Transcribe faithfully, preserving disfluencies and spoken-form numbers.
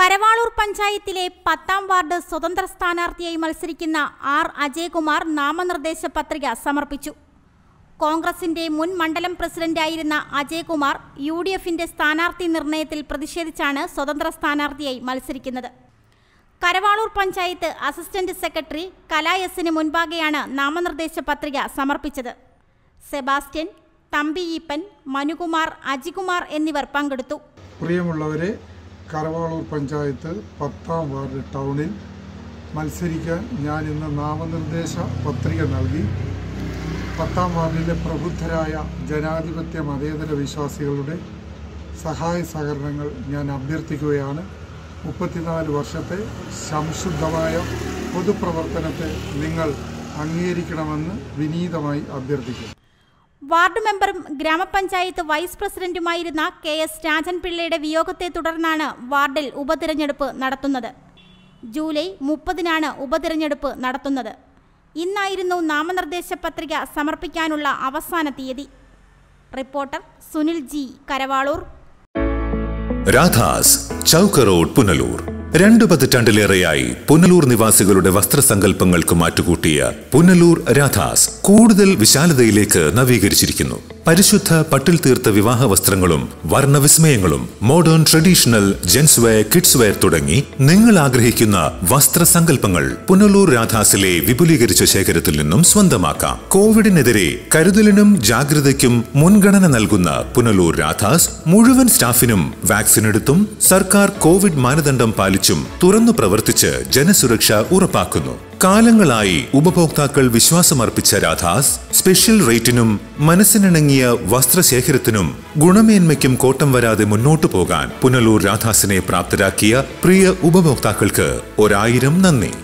കരവാളൂർ പഞ്ചായത്തിലെ പത്താം വാർഡ് സ്വതന്ത്ര സ്ഥാനാർത്ഥിയായി മത്സരിക്കുന്ന ആർ അജയ്കുമാർ നാമനിർദ്ദേശ പത്രിക സമർപ്പിച്ചു. കോൺഗ്രസിന്റെ മുൻ മണ്ഡലം പ്രസിഡന്റായിരുന്ന അജയ്കുമാർ യു ഡി എഫിന്റെ സ്ഥാനാർത്ഥി നിർണയത്തിൽ പ്രതിഷേധിച്ചാണ് സ്വതന്ത്ര സ്ഥാനാർത്ഥിയായി മത്സരിക്കുന്നത്. കരവാളൂർ പഞ്ചായത്ത് അസിസ്റ്റന്റ് സെക്രട്ടറി കലാ എസിന് മുൻപാകെയാണ് നാമനിർദ്ദേശ പത്രിക സമർപ്പിച്ചത്. സെബാസ്റ്റ്യൻ, തമ്പി ഈപ്പൻ, മനുകുമാർ, അജികുമാർ എന്നിവർ പങ്കെടുത്തു. പ്രിയമുള്ളവരെ, കരവാളൂർ പഞ്ചായത്ത് പത്താം വാർഡ് ടൗണിൽ മത്സരിക്കാൻ ഞാൻ ഇന്ന് നാമനിർദ്ദേശ പത്രിക നൽകി. പത്താം വാർഡിലെ പ്രബുദ്ധരായ ജനാധിപത്യ മതേതര വിശ്വാസികളുടെ സഹായ സഹകരണങ്ങൾ ഞാൻ അഭ്യർത്ഥിക്കുകയാണ്. മുപ്പത്തിനാല് വർഷത്തെ സംശുദ്ധമായ പൊതുപ്രവർത്തനത്തെ നിങ്ങൾ അംഗീകരിക്കണമെന്ന് വിനീതമായി അഭ്യർത്ഥിക്കുന്നു. വാർഡ് മെമ്പറും ഗ്രാമപഞ്ചായത്ത് വൈസ് പ്രസിഡന്റുമായിരുന്ന കെ എസ് രാജൻപിള്ളയുടെ വിയോഗത്തെ തുടർന്നാണ് വാർഡിൽ ഉപതിരഞ്ഞെടുപ്പ് നടത്തുന്നത്. ജൂലൈ മുപ്പതിനാണ് ഉപതിരഞ്ഞെടുപ്പ് നടത്തുന്നത്. ഇന്നായിരുന്നു നാമനിർദ്ദേശ പത്രിക സമർപ്പിക്കാനുള്ള അവസാന തീയതി. Reporter Sunil G, Karavaloor. Radha's, Chowk road, Punalur. രണ്ടു പതിറ്റാണ്ടിലേറെയായി പുനലൂർ നിവാസികളുടെ വസ്ത്രസങ്കല്പങ്ങൾക്ക് മാറ്റുകൂട്ടിയ പുനലൂർ രാധാസ് കൂടുതൽ വിശാലതയിലേക്ക് നവീകരിച്ചിരിക്കുന്നു. പരിശുദ്ധ പട്ടിൽ തീർത്ത വിവാഹ വസ്ത്രങ്ങളും വർണ്ണവിസ്മയങ്ങളും modern traditional gents wear, kids wear തുടങ്ങി നിങ്ങൾ ആഗ്രഹിക്കുന്ന വസ്ത്രസങ്കല്പങ്ങൾ പുനലൂർ രാധാസിലെ വിപുലീകരിച്ച ശേഖരത്തിൽ നിന്നും സ്വന്തമാക്കാം. കോവിഡിനെതിരെ കരുതലിനും ജാഗ്രതയ്ക്കും മുൻഗണന നൽകുന്ന പുനലൂർ രാധാസ് മുഴുവൻ സ്റ്റാഫിനും വാക്സിൻ എടുത്തും സർക്കാർ കോവിഡ് മാനദണ്ഡം പാലിച്ചും തുറന്നു പ്രവർത്തിച്ച് ജനസുരക്ഷ ഉറപ്പാക്കുന്നു. കാലങ്ങളായി ഉപഭോക്താക്കൾ വിശ്വാസമർപ്പിച്ച രാധാസ് സ്പെഷ്യൽ റേറ്റിനും മനസ്സിനിണങ്ങിയ വസ്ത്രശേഖരത്തിനും ഗുണമേന്മയ്ക്കും കോട്ടം വരാതെ മുന്നോട്ടു പോകാൻ പുനലൂർ രാധാസിനെ പ്രാപ്തരാക്കിയ പ്രിയ ഉപഭോക്താക്കൾക്ക് ഒരായിരം നന്ദി.